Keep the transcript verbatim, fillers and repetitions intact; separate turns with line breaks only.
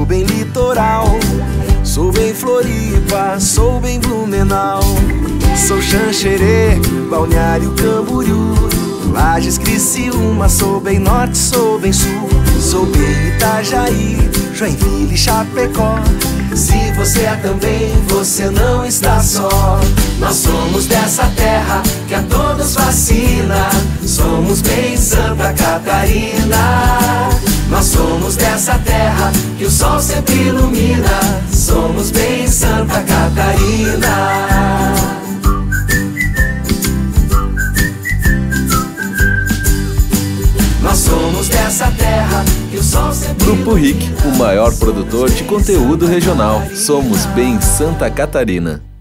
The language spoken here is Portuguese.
sou bem litoral. Sou bem Floripa, sou bem Blumenau. Sou Xanxerê, Balneário Camboriú, Lages, Criciúma, sou bem norte, sou bem sul. Sou bem Itajaí, Joinville, Chapecó. Se você é também, você não está só. Nós somos dessa terra que a todos fascina. Somos bem Santa Catarina. Nós somos dessa terra que o sol sempre ilumina. Somos bem Santa Catarina. Nós somos dessa terra que o sol sempre
Grupo R I C, o maior produtor de conteúdo regional. Somos bem Santa Catarina.